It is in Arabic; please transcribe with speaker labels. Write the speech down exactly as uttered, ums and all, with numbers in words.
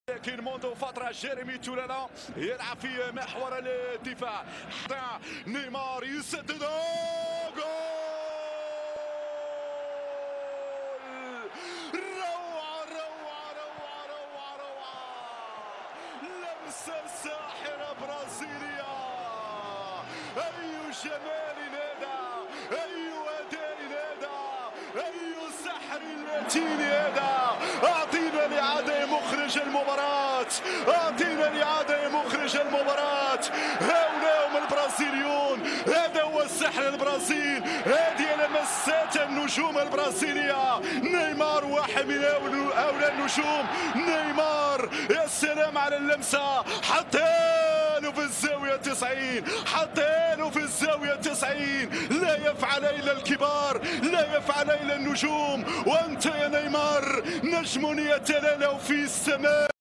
Speaker 1: لكن منذ فترة جيريمي تولانا يلعب في محور الدفاع حتى نيمار يسدد جول. روعة روعة روعة روعة روعة، لمسة ساحرة برازيلية. أي جمال هذا، أي أداء هذا، أي سحر متين هذا. أعطينا الإعادة مخرج المباراة، أعطينا الإعادة مخرج المباراة. هؤلاء هم البرازيليون، هذا هو السحر البرازيل، هذه لمسات النجوم البرازيلية. نيمار واحد من هؤلاء النجوم، نيمار يا سلام على اللمسة، حطها له في الزاوية تسعين، حطها له في الزاوية تسعين. لا يفعل إلا الكبار، لا يفعل إلا النجوم، وأنت يا نيمار نجم يتلالى في السماء.